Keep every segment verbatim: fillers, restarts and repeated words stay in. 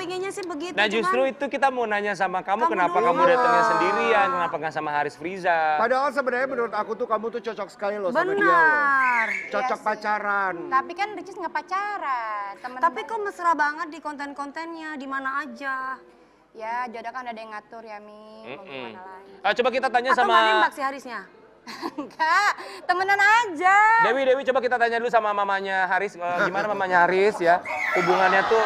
pinginnya sih begitu. Nah justru cuman... itu kita mau nanya sama kamu, Kamu kenapa dulu. kamu datangnya sendirian, kenapa nggak sama Haris Friza? Padahal sebenarnya menurut aku tuh kamu tuh cocok sekali loh sama dia loh. Benar. Cocok Iya pacaran. Tapi kan Ricis nggak pacaran. Temen Tapi kok mesra banget di konten-kontennya, di mana aja. Ya jodoh kan ada yang ngatur ya Mi. Mau gimana lagi? Ah, coba kita tanya Atau sama... nggak nembak si Harisnya? Enggak, temenan aja. Dewi, Dewi coba kita tanya dulu sama mamanya Haris. Eh, gimana mamanya Haris ya? Hubungannya tuh...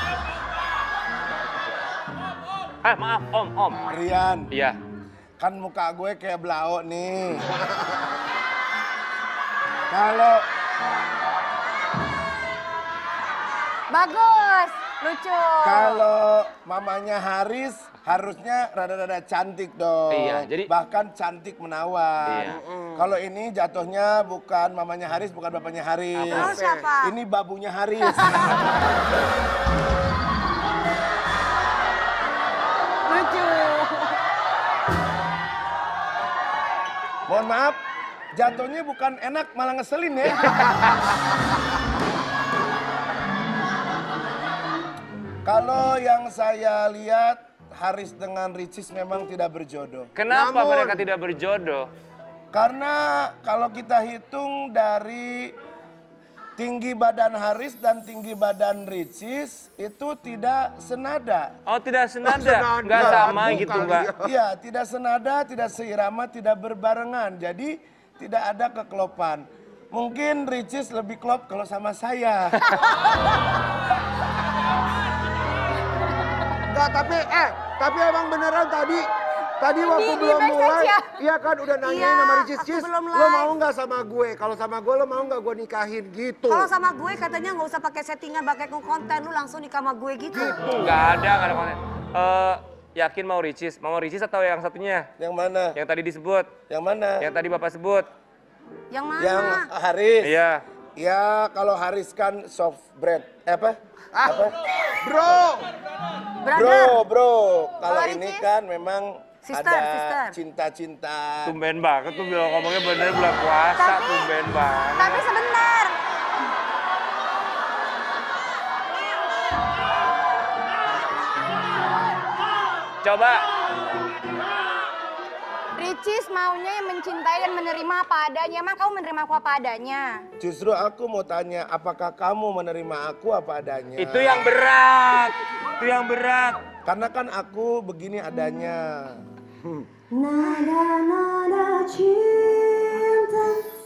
Ah maaf, Om, Om. Rian, Iya. kan muka gue kayak blau nih. Kalau Bagus, lucu. kalau mamanya Haris harusnya rada-rada cantik dong. Iya, jadi- bahkan cantik menawan. Iya. Kalau ini jatuhnya bukan mamanya Haris, bukan bapaknya Haris. Lalu siapa? Ini babunya Haris. Lucu. Mohon maaf, jatuhnya bukan enak malah ngeselin ya. Kalau yang saya lihat, Haris dengan Ricis memang tidak berjodoh. Kenapa Namun, mereka tidak berjodoh? Karena kalau kita hitung dari tinggi badan Haris dan tinggi badan Ricis itu tidak senada. Oh tidak senada, Senada, nggak sama bukan gitu Mbak. Iya, tidak senada, tidak seirama, tidak berbarengan. Jadi tidak ada kekelopan. Mungkin Ricis lebih klop kalau sama saya. Enggak, tapi eh, tapi emang beneran tadi tadi waktu Di- di belum backstage mulai, ya? iya kan udah nanyain Iya, sama Ricis, aku Cis, belum lo live." mau nggak sama gue? Kalau sama gue lo mau nggak gue nikahin gitu? Kalau sama gue katanya nggak usah pakai settingan, pakai konten, lu langsung nikah sama gue gitu. Nggak ada, nggak ada konten. Eh, yakin mau Ricis? Mau Ricis atau yang satunya? Yang mana? Yang tadi disebut? Yang mana? Yang tadi Bapak sebut? Yang mana? Yang Haris. Iya. Ya kalau Haris kan soft bread. Eh, apa? Ah. Apa? Bro. Brother. Bro, bro. Kalau Kalau ini Ricis? kan memang Sister, ada sister. cinta-cinta. Tumben banget tuh bilang ngomongnya bener bulan puasa, Tapi- tumben banget. Tapi sebentar. Coba, Ricis maunya yang mencintai dan menerima apa adanya. Emang kamu menerima aku apa adanya? Justru aku mau tanya, apakah kamu menerima aku apa adanya? itu yang berat, itu yang berat. Karena kan aku begini adanya. Nada-nada cinta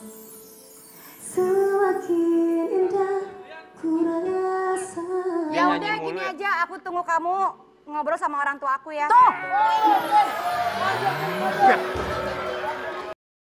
semakin indah ku rasa. Dia Ya nyanyi udah mulu gini ya. aja, aku tunggu kamu ngobrol sama orang tua aku ya. Tuh,